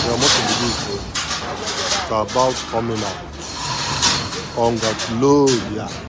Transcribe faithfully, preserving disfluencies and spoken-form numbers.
Your motor be this. It's about coming out. Congratulations.